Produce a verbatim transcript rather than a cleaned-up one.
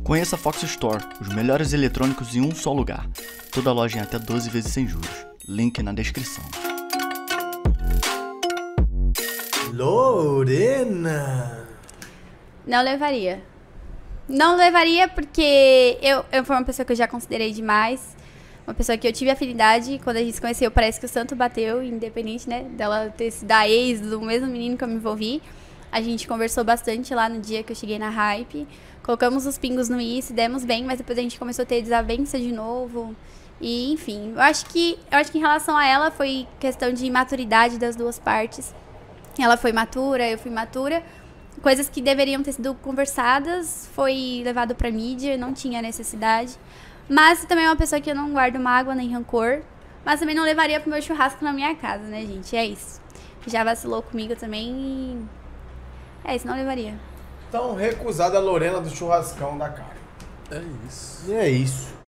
Conheça a Fox Store, os melhores eletrônicos em um só lugar. Toda loja em até doze vezes sem juros. Link na descrição. Lorena! Não levaria. Não levaria porque eu, eu fui uma pessoa que eu já considerei demais. Uma pessoa que eu tive afinidade. Quando a gente se conheceu, parece que o santo bateu, independente, né? Dela ter sido a ex do mesmo menino que eu me envolvi. A gente conversou bastante lá no dia que eu cheguei na Hype. Colocamos os pingos no i, se demos bem, mas depois a gente começou a ter desavença de novo. E, enfim, eu acho que, eu acho que em relação a ela foi questão de maturidade das duas partes. Ela foi matura, eu fui matura. Coisas que deveriam ter sido conversadas foi levado pra mídia, não tinha necessidade. Mas também é uma pessoa que eu não guardo mágoa nem rancor. Mas também não levaria pro meu churrasco na minha casa, né, gente? É isso. Já vacilou comigo também e... É isso, não levaria. Então, recusada a Lorena do churrascão da cara. É isso. E é isso.